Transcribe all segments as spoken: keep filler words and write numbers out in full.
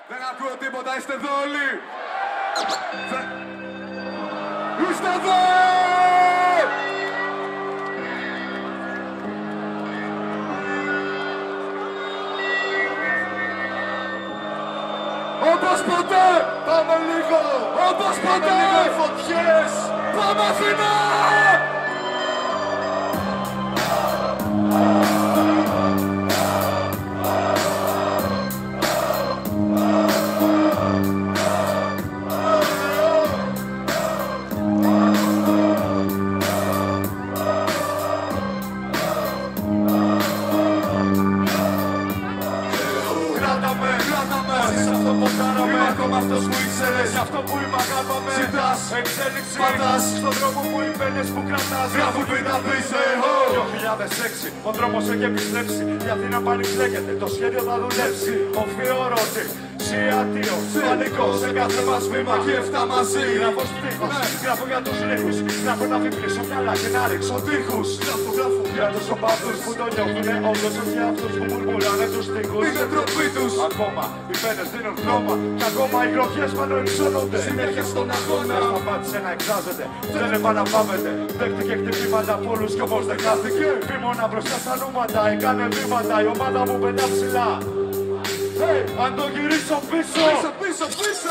Δεν ακούω τίποτα, είστε εδώ όλοι. Είστε εδώ! Όπως ποτέ! Πάμε λίγο! Όπως ποτέ! Πάμε λίγο οι φωτιές! Πάμε Αθηνά! Αυτός που ήξερες, αυτό που είμαι αγάπαμε. Ζητάς, εξέλιξη, πατάς στον δρόμο που υπένες που κρατάς. Γράφουν πριν τα πεις, δύο χιλιάδες έξι, ο δρόμος έχει επιστρέψει. Η Αθήνα πάλι φλέγεται, το σχέδιο θα δουλέψει. Οφειόρωτη, σιάτιο, πανικό σε κάθε μας βήμα. Και εφτά μαζί. Γράφω στίχους, γράφω για τους λίγους. Γράφω να βιβλήσω μυαλά και να ρίξω τείχους. Γράφω, γράφω για τους οπαδούς που το νιώθουνε όντως, όχι αυτούς που μουρμουράνε τους τείχους. Είναι τροπή τους. Ακόμα οι πένες δίνουν χρώμα κι ακόμα οι γλωκιές πάνω υψώνονται. Συνέχεια στον αγώνα. Δεν σταμάτησε να εκφράζεται, δεν επαναπαύεται. Δέχτηκε χτυπήματα από όλους κι όμως δεν χάθηκε. Βήμωνα μπροστά στα νούματα, έκανε βήματα η ομάδα μου πετά ψηλά. Hey, αν το γυρίσω πίσω, πίσω, πίσω, πίσω.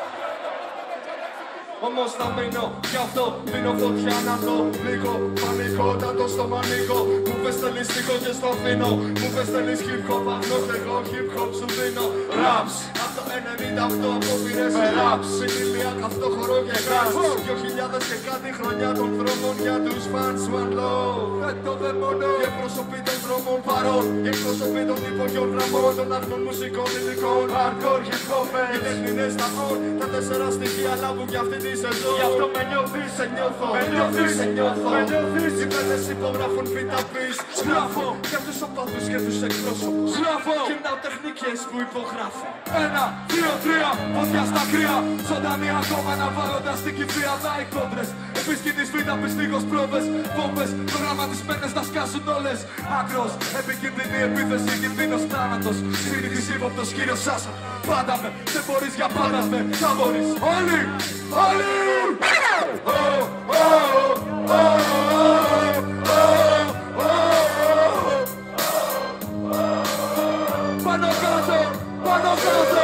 Όμως θα μείνω, γι' αυτό δίνω φωτιά να δω λίγο πανικό, όταν το στόμα ανοίγω. Μου πες θέλεις λίγο και στο αφήνω. Μου πες θέλεις hip hop, αυτό και εγώ hip hop σου δίνω. Raps, από το ενενήντα οκτώ απόπειρες με raps. Συνήλια καυτό χορό και γκάς. Δυο χιλιάδες και κάτι χρονιά των δρόμων για τους fans one love. Δεν το δαίμονο, οι εκπροσωποί των δρόμων παρών. Οι εκπροσωποί των υπογειών γραμμών, των αρθρών μουσικών υλικών. Hardcore hip hop, οι τέχνινες τα on. Τα τέσσερα στοιχεία λάβουν κι αυτή τη σεζόν. γι' αυτό με νιώθεις, Σε νιώθω, με νιώθεις, σε νιώθω. με νιώθεις. Οι πέντε υπογράφουν πριν τα πεις. Γράφω για τους οπαδούς και τους εκπρόσωπους. Γράφω γυρνάω τεχνικές που υπογράφω. Ένα, δύο, τρία, φωτιά στα κρύα. Ζωντανή ακόμα αναβάλλοντας την κυφία. Τα εκπόντρες, επί σκηνής β' πιστίγος πρόβες. Βόμβες, πρόγραμμα τις πένες να σκάσουν όλες. Άκρος, επικίνδυνη επίθεση, κινδύνος θάνατος. Συνήθις ύποπτος κύριος Σάσα. Πάντα με, δεν μπορείς για πάντα με. Θα μπορείς όλοι, όλοι. Πάνω κάτω, πάνω κάτω.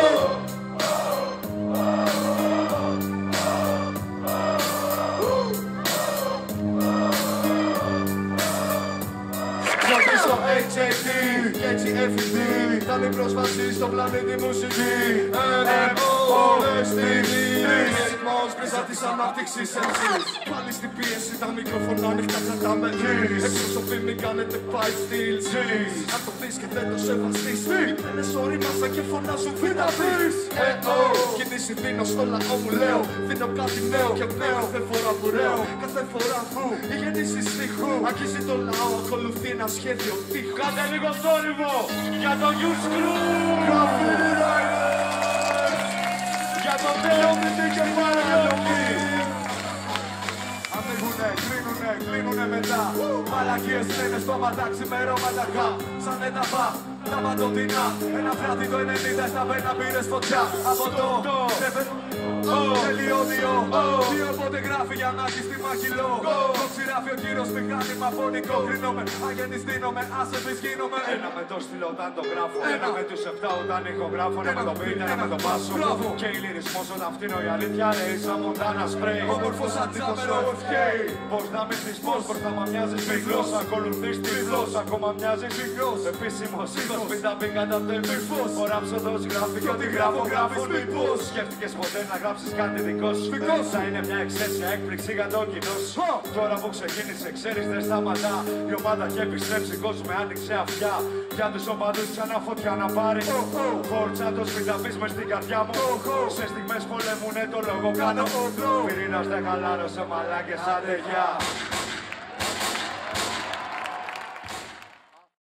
Κρατήσω έιτς έι ντι και έτσι εφ ι ντι. Κάνει πρόσβαση στο πλανήτη μουσική. Εν όλες στιγμές. Ρυθμός πρίζα της ανάπτυξης εμσίς. Πάλι στην πίεση τα μικρόφωνα ανοιχτά κρατάμε keys. Εκπροσωπή μην κάνετε πάει στυλ G's. Αν το πεις και δεν το σεβαστείς, οι πένες ορίμασαν και φωνάζουν β' πεις. Ε, ο, κινήσει δίνω στο λαό μου λέω. Δίνω κάτι νέο και νέο κάθε φορά που ρέω. Κάθε φορά που η γεννήση στίχου αγγίζει το λαό, ακολουθεί ένα σχέδιο τείχου. Κάντε λίγο θόρυβο για το Youth Crew, για τον Τέο Μητή και Παραλογή. Ανοίγουνε, κλείνουνε, κλείνουνε μετά. Μαλακίες λένε στο ματάξι με ρωματακά. Σαν έταπα, τα παντοτινά. Ένα βράδυ το ενενήντα στα πένα πήρες φωτιά. Από το τελειώδιο. Τι όποτε γράφει για να έχει στη μαχηλό. Το ξηράφει ο κύριος μηχάνημα φωνικό. Κρίνομαι, αγενής δίνομαι, άσε πεις γίνομαι. Ένα με το στυλ όταν το γράφω, ένα με τους εφτά όταν ηχογράφω. Ένα με το beat, ένα με το πάσο. Και η λυρισμός όταν φτύνω η αλήθεια λέει σαν Μοντάνα σπρέι. Όμορφος σαν τζάμερο ευκαίει. Πώς να μην τις πώς, πώς να μ' μοιάζεις μικρός. Ακολουθείς τη γλώσσα, ακόμα μοιάζεις μικρός. Επίσημος ήχος, μην τα πει κατά το εμφύφος. Ο ράψοδος γράφει και ό,τι γράφω γράφεις μήπως. Σκέφτηκες ποτέ να γράψεις κάτι δικό σου. Θα είναι μια εξαίσια έκπληξη για το κοινό σου. Τώρα που ξεκίνησε, ξέρεις δεν σταματά. Η ομάδα έχει επιστρέψει, κόσμο με άνοιξε αυτιά. Για τους οπαδούς ξανά φωτιά να πάρει. Φόρτσα το μην τα πεις μες στην καρδιά μου. Σε στιγμές πολέμουνε το λόγο κάνω. Πυρήνας δεν χαλάρωσε μαλάκες, άντε γεια.